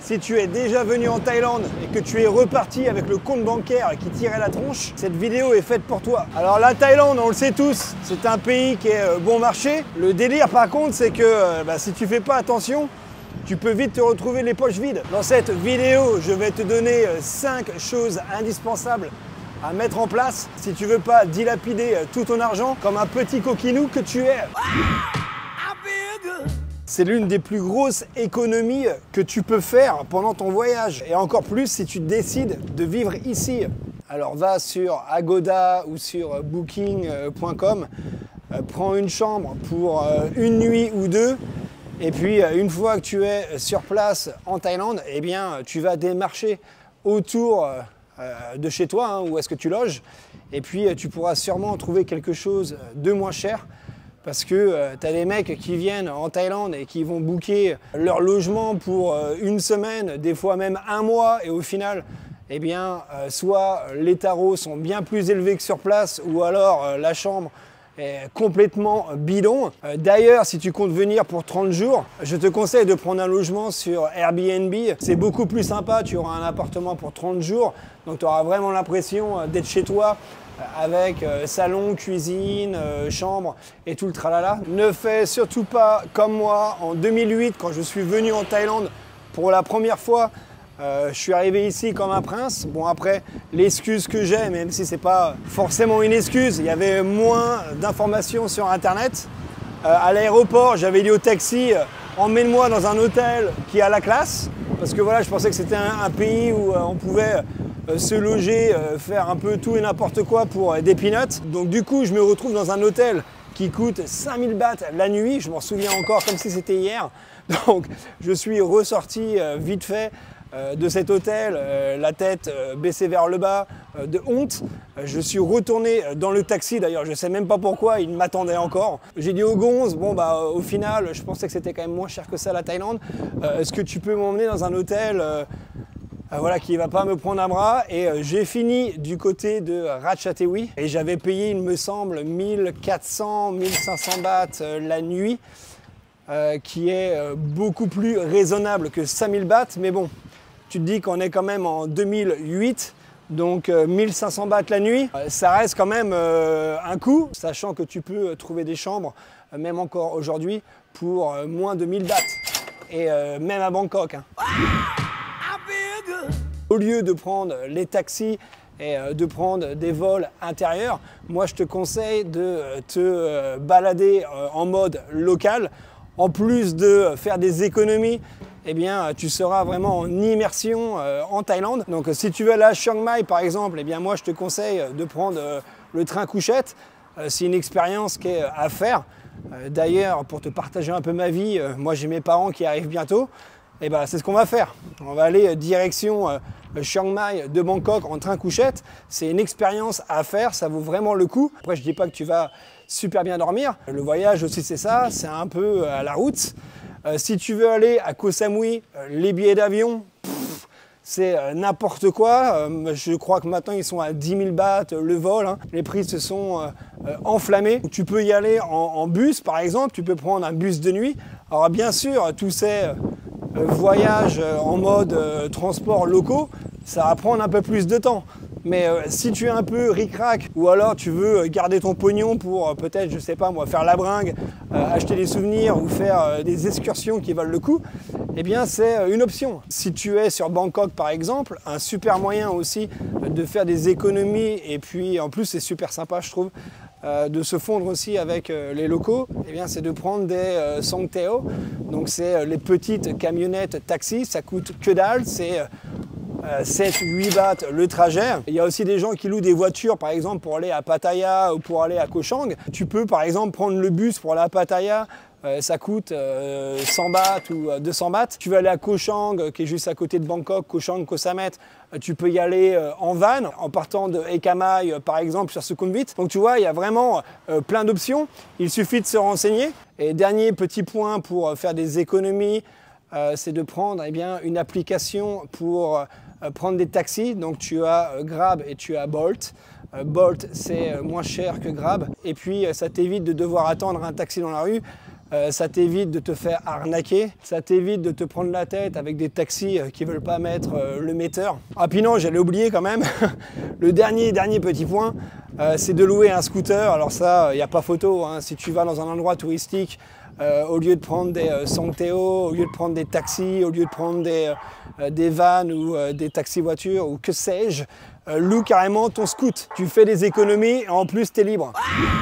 Si tu es déjà venu en Thaïlande et que tu es reparti avec le compte bancaire qui tirait la tronche, cette vidéo est faite pour toi. Alors la Thaïlande, on le sait tous, c'est un pays qui est bon marché. Le délire par contre, c'est que si tu fais pas attention, tu peux vite te retrouver les poches vides. Dans cette vidéo, je vais te donner 5 choses indispensables à mettre en place si tu veux pas dilapider tout ton argent comme un petit coquinou que tu es. C'est l'une des plus grosses économies que tu peux faire pendant ton voyage et encore plus si tu décides de vivre ici. Alors va sur Agoda ou sur booking.com, prends une chambre pour une nuit ou deux. Et puis, une fois que tu es sur place en Thaïlande, eh bien, tu vas démarcher autour de chez toi, où est-ce que tu loges. Et puis, tu pourras sûrement trouver quelque chose de moins cher parce que tu as des mecs qui viennent en Thaïlande et qui vont booker leur logement pour une semaine, des fois même un mois. Et au final, eh bien, soit les tarots sont bien plus élevés que sur place ou alors la chambre est complètement bidon. D'ailleurs, si tu comptes venir pour 30 jours, je te conseille de prendre un logement sur Airbnb. C'est beaucoup plus sympa, tu auras un appartement pour 30 jours, donc tu auras vraiment l'impression d'être chez toi avec salon, cuisine, chambre et tout le tralala. Ne fais surtout pas comme moi en 2008 quand je suis venu en Thaïlande pour la première fois. Je suis arrivé ici comme un prince. Bon après, l'excuse que j'ai, même si c'est pas forcément une excuse, il y avait moins d'informations sur internet. À l'aéroport, j'avais dit au taxi, emmène-moi dans un hôtel qui a la classe. Parce que voilà, je pensais que c'était un pays où on pouvait se loger, faire un peu tout et n'importe quoi pour des peanuts. Donc du coup, je me retrouve dans un hôtel qui coûte 5000 bahts la nuit. Je m'en souviens encore comme si c'était hier. Donc je suis ressorti vite fait de cet hôtel, la tête baissée vers le bas, de honte. Je suis retourné dans le taxi, d'ailleurs je ne sais même pas pourquoi, il m'attendait encore. J'ai dit au gonze, bon au final je pensais que c'était quand même moins cher que ça la Thaïlande. Est-ce que tu peux m'emmener dans un hôtel voilà, qui ne va pas me prendre un bras? Et j'ai fini du côté de Ratchathaiwi et j'avais payé, il me semble, 1400, 1500 bahts la nuit, qui est beaucoup plus raisonnable que 5000 bahts, mais bon. Tu te dis qu'on est quand même en 2008, donc 1500 bahts la nuit, ça reste quand même un coût, sachant que tu peux trouver des chambres, même encore aujourd'hui, pour moins de 1000 bahts, et même à Bangkok. Au lieu de prendre les taxis et de prendre des vols intérieurs, moi je te conseille de te balader en mode local. En plus de faire des économies, eh bien, tu seras vraiment en immersion en Thaïlande. Donc si tu veux aller à Chiang Mai par exemple, eh bien, moi je te conseille de prendre le train couchette. C'est une expérience qui est à faire. D'ailleurs, pour te partager un peu ma vie, moi j'ai mes parents qui arrivent bientôt. Et ben, c'est ce qu'on va faire. On va aller direction Chiang Mai de Bangkok en train couchette. C'est une expérience à faire, ça vaut vraiment le coup. Après, je ne dis pas que tu vas super bien dormir. Le voyage aussi, c'est ça, c'est un peu à la route. Si tu veux aller à Koh Samui, les billets d'avion, c'est n'importe quoi. Je crois que maintenant, ils sont à 10 000 bahts le vol. Les prix se sont enflammés. Tu peux y aller en bus, par exemple. Tu peux prendre un bus de nuit. Alors, bien sûr, tous ces voyages en mode transport locaux, ça va prendre un peu plus de temps. Mais si tu es un peu ric-rac ou alors tu veux garder ton pognon pour peut-être, je sais pas moi, faire la bringue, acheter des souvenirs ou faire des excursions qui valent le coup, eh bien c'est une option. Si tu es sur Bangkok par exemple, un super moyen aussi de faire des économies et puis en plus c'est super sympa je trouve, de se fondre aussi avec les locaux, eh bien c'est de prendre des songthaew. Donc c'est les petites camionnettes taxi, ça coûte que dalle, c'est 7-8 bahts le trajet. Il y a aussi des gens qui louent des voitures par exemple pour aller à Pattaya ou pour aller à Koh Chang. Tu peux par exemple prendre le bus pour aller à Pattaya, ça coûte 100 bahts ou 200 bahts. Tu veux aller à Koh Chang qui est juste à côté de Bangkok, Koh Chang, Koh Samet, tu peux y aller en van en partant de Ekam Mai par exemple sur Sukhumvit. Donc tu vois, il y a vraiment plein d'options, il suffit de se renseigner. Et dernier petit point pour faire des économies, c'est de prendre une application pour prendre des taxis. Donc tu as Grab et tu as Bolt. Bolt c'est moins cher que Grab et puis ça t'évite de devoir attendre un taxi dans la rue. Ça t'évite de te faire arnaquer, ça t'évite de te prendre la tête avec des taxis qui ne veulent pas mettre le metteur. Ah puis non, j'allais oublier quand même, le dernier petit point, c'est de louer un scooter. Alors ça, il n'y a pas photo, hein. Si tu vas dans un endroit touristique, au lieu de prendre des Santeo, au lieu de prendre des taxis, au lieu de prendre des vannes ou des taxis-voitures ou que sais-je, loue carrément ton scoot. Tu fais des économies et en plus, tu es libre.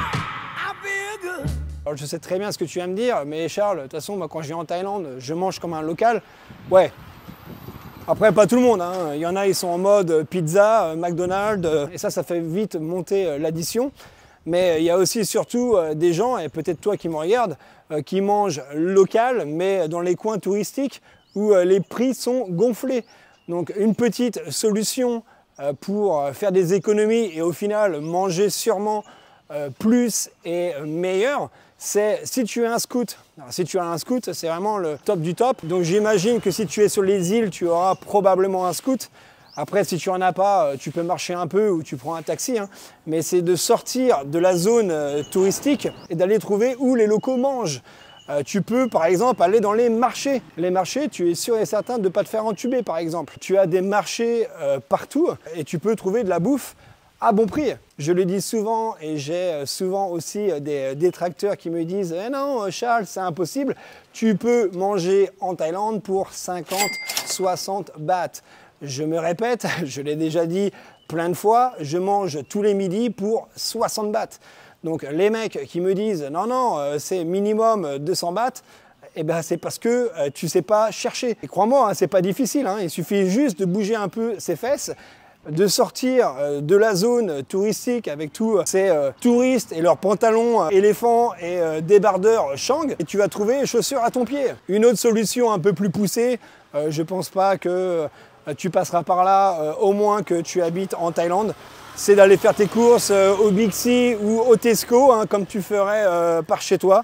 Alors, je sais très bien ce que tu vas me dire, mais Charles, de toute façon, moi, quand je viens en Thaïlande, je mange comme un local. Ouais. Après, pas tout le monde, hein. Il y en a, ils sont en mode pizza, McDonald's, et ça fait vite monter l'addition. Mais il y a aussi surtout des gens, et peut-être toi qui me regardes, qui mangent local, mais dans les coins touristiques où les prix sont gonflés. Donc une petite solution pour faire des économies et au final manger sûrement plus et meilleur, c'est si tu as un scoot. Alors, si tu as un scoot, c'est vraiment le top du top. Donc j'imagine que si tu es sur les îles, tu auras probablement un scoot. Après, si tu n'en as pas, tu peux marcher un peu ou tu prends un taxi. Hein. Mais c'est de sortir de la zone touristique et d'aller trouver où les locaux mangent. Tu peux, par exemple, aller dans les marchés. Les marchés, tu es sûr et certain de ne pas te faire entuber, par exemple. Tu as des marchés partout et tu peux trouver de la bouffe à bon prix. Je le dis souvent et j'ai souvent aussi des détracteurs qui me disent « Eh non, Charles, c'est impossible. Tu peux manger en Thaïlande pour 50, 60 bahts. » Je me répète, je l'ai déjà dit plein de fois, je mange tous les midis pour 60 bahts. Donc les mecs qui me disent « Non, non, c'est minimum 200 bahts », eh ben, c'est parce que tu ne sais pas chercher. Et crois-moi, hein, c'est pas difficile, hein, il suffit juste de bouger un peu ses fesses, de sortir de la zone touristique avec tous ces touristes et leurs pantalons éléphants et débardeurs Shang, et tu vas trouver chaussures à ton pied. Une autre solution un peu plus poussée, je pense pas que tu passeras par là, au moins que tu habites en Thaïlande, c'est d'aller faire tes courses au Big C ou au Tesco, hein, comme tu ferais par chez toi.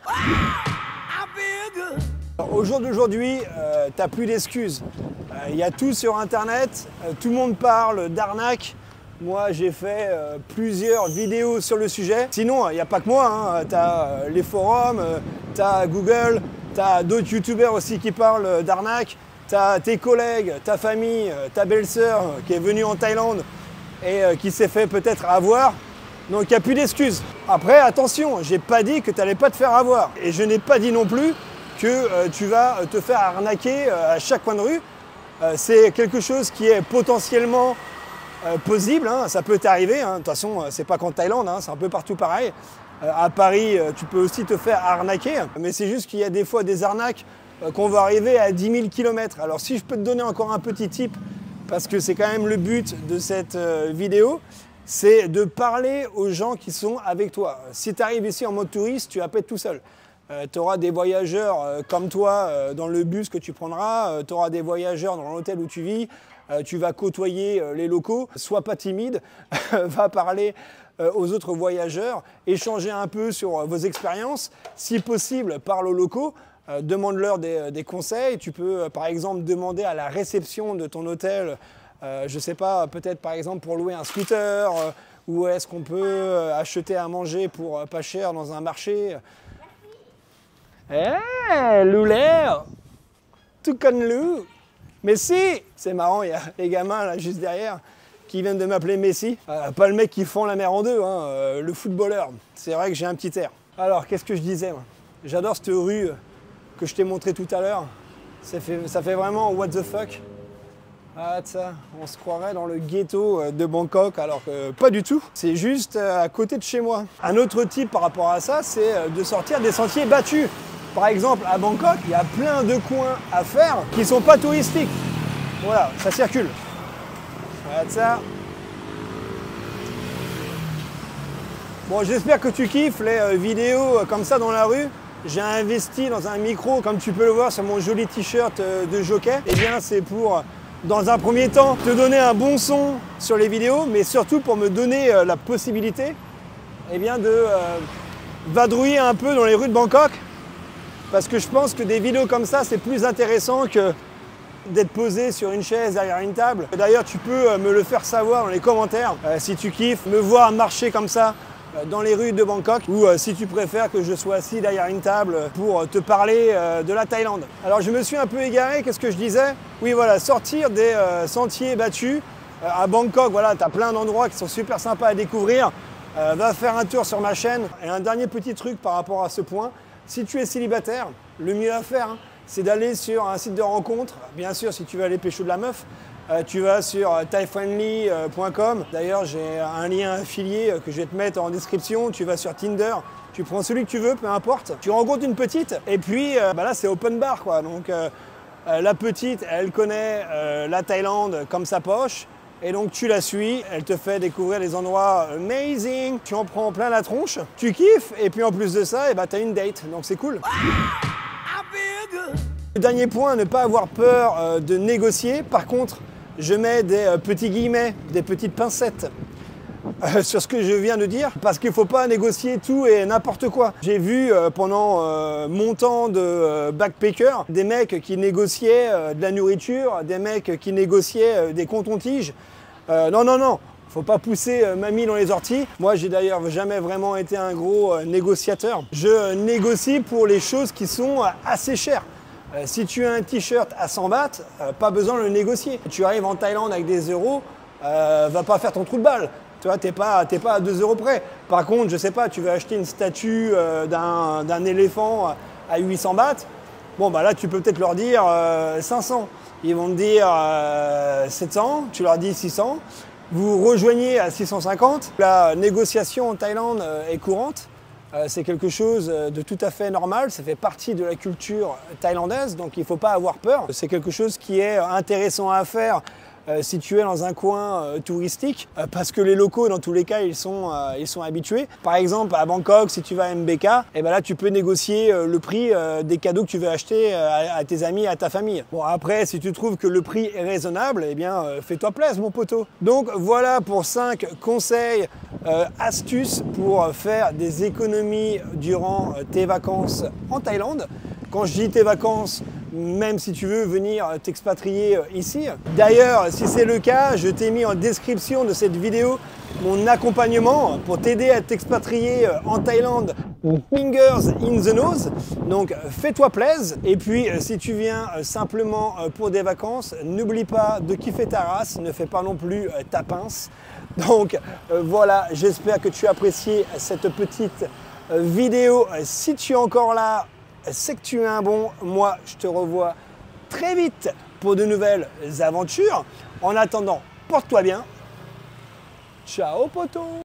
Au jour d'aujourd'hui, tu n'as plus d'excuses. Il y a tout sur Internet, tout le monde parle d'arnaque. Moi, j'ai fait plusieurs vidéos sur le sujet. Sinon, il n'y a pas que moi, hein. Tu as les forums, tu as Google, tu as d'autres youtubeurs aussi qui parlent d'arnaque. Tu as tes collègues, ta famille, ta belle-sœur qui est venue en Thaïlande et qui s'est fait peut-être avoir. Donc il n'y a plus d'excuses. Après, attention, j'ai pas dit que tu n'allais pas te faire avoir. Et je n'ai pas dit non plus que tu vas te faire arnaquer à chaque coin de rue. C'est quelque chose qui est potentiellement possible, hein. Ça peut t'arriver. Hein. De toute façon, c'est pas qu'en Thaïlande, hein, c'est un peu partout pareil. À Paris, tu peux aussi te faire arnaquer. Mais c'est juste qu'il y a des fois des arnaques qu'on va arriver à 10 000 km. Alors si je peux te donner encore un petit tip, parce que c'est quand même le but de cette vidéo, c'est de parler aux gens qui sont avec toi. Si tu arrives ici en mode touriste, tu vas pas être tout seul. Tu auras des voyageurs comme toi dans le bus que tu prendras, tu auras des voyageurs dans l'hôtel où tu vis, tu vas côtoyer les locaux. Sois pas timide, va parler aux autres voyageurs, échanger un peu sur vos expériences. Si possible, parle aux locaux. Demande-leur des conseils. Tu peux par exemple demander à la réception de ton hôtel, je ne sais pas, peut-être par exemple pour louer un scooter, ou est-ce qu'on peut acheter à manger pour pas cher dans un marché. Eh, Loulet, tout comme Lou. Messi, c'est marrant, il y a les gamins là juste derrière qui viennent de m'appeler Messi. Pas le mec qui fend la mer en deux, hein, le footballeur. C'est vrai que j'ai un petit air. Alors, qu'est-ce que je disais moi? J'adore cette rue que je t'ai montré tout à l'heure. Ça fait vraiment what the fuck. Ah ça, on se croirait dans le ghetto de Bangkok, alors que pas du tout. C'est juste à côté de chez moi. Un autre type par rapport à ça, c'est de sortir des sentiers battus. Par exemple, à Bangkok, il y a plein de coins à faire qui ne sont pas touristiques. Voilà, ça circule. Voilà ça. Bon, j'espère que tu kiffes les vidéos comme ça dans la rue. J'ai investi dans un micro, comme tu peux le voir sur mon joli t-shirt de jockey. Eh bien, c'est pour, dans un premier temps, te donner un bon son sur les vidéos, mais surtout pour me donner la possibilité eh bien, de vadrouiller un peu dans les rues de Bangkok. Parce que je pense que des vidéos comme ça, c'est plus intéressant que d'être posé sur une chaise derrière une table. D'ailleurs, tu peux me le faire savoir dans les commentaires si tu kiffes me voir marcher comme ça dans les rues de Bangkok, ou si tu préfères que je sois assis derrière une table pour te parler de la Thaïlande. Alors je me suis un peu égaré, qu'est-ce que je disais? Oui voilà, sortir des sentiers battus. À Bangkok, voilà, tu as plein d'endroits qui sont super sympas à découvrir. Va faire un tour sur ma chaîne. Et un dernier petit truc par rapport à ce point, si tu es célibataire, le mieux à faire, hein, c'est d'aller sur un site de rencontre. Bien sûr, si tu veux aller pécho de la meuf, tu vas sur thaifriendly.com. D'ailleurs, j'ai un lien affilié que je vais te mettre en description. Tu vas sur Tinder, tu prends celui que tu veux, peu importe. Tu rencontres une petite et puis là, c'est open bar, quoi. Donc la petite, elle connaît la Thaïlande comme sa poche. Et donc tu la suis, elle te fait découvrir des endroits amazing, tu en prends plein la tronche, tu kiffes, et puis en plus de ça, tu as une date, donc c'est cool. Le dernier point, ne pas avoir peur de négocier. Par contre, je mets des petits guillemets, des petites pincettes sur ce que je viens de dire, parce qu'il ne faut pas négocier tout et n'importe quoi. J'ai vu pendant mon temps de backpacker des mecs qui négociaient de la nourriture, des mecs qui négociaient des cotons-tiges. Non, faut pas pousser mamie dans les orties. Moi, j'ai d'ailleurs jamais vraiment été un gros négociateur. Je négocie pour les choses qui sont assez chères. Si tu as un t-shirt à 100 bahts, pas besoin de le négocier. Tu arrives en Thaïlande avec des euros, va pas faire ton trou de balle. Tu vois, t'es pas à 2 euros près. Par contre, je sais pas, tu veux acheter une statue d'un éléphant à 800 bahts. Bon, bah là, tu peux peut-être leur dire 500. Ils vont te dire 700, tu leur dis 600. Vous rejoignez à 650. La négociation en Thaïlande est courante. C'est quelque chose de tout à fait normal. Ça fait partie de la culture thaïlandaise, donc il ne faut pas avoir peur. C'est quelque chose qui est intéressant à faire si tu es dans un coin touristique, parce que les locaux, dans tous les cas, ils sont habitués. Par exemple, à Bangkok, si tu vas à MBK, et ben là, tu peux négocier le prix des cadeaux que tu veux acheter à tes amis, à ta famille. Bon, après, si tu trouves que le prix est raisonnable, eh bien, fais-toi plaisir, mon poteau. Donc, voilà pour 5 conseils, astuces pour faire des économies durant tes vacances en Thaïlande. Quand je dis tes vacances, même si tu veux venir t'expatrier ici. D'ailleurs, si c'est le cas, je t'ai mis en description de cette vidéo mon accompagnement pour t'aider à t'expatrier en Thaïlande, Fingers in the Nose. Donc fais-toi plaisir. Et puis si tu viens simplement pour des vacances, n'oublie pas de kiffer ta race, ne fais pas non plus ta pince. Donc voilà, j'espère que tu as apprécié cette petite vidéo. Si tu es encore là, c'est que tu es un bon. Moi, je te revois très vite pour de nouvelles aventures. En attendant, porte-toi bien. Ciao, poteau!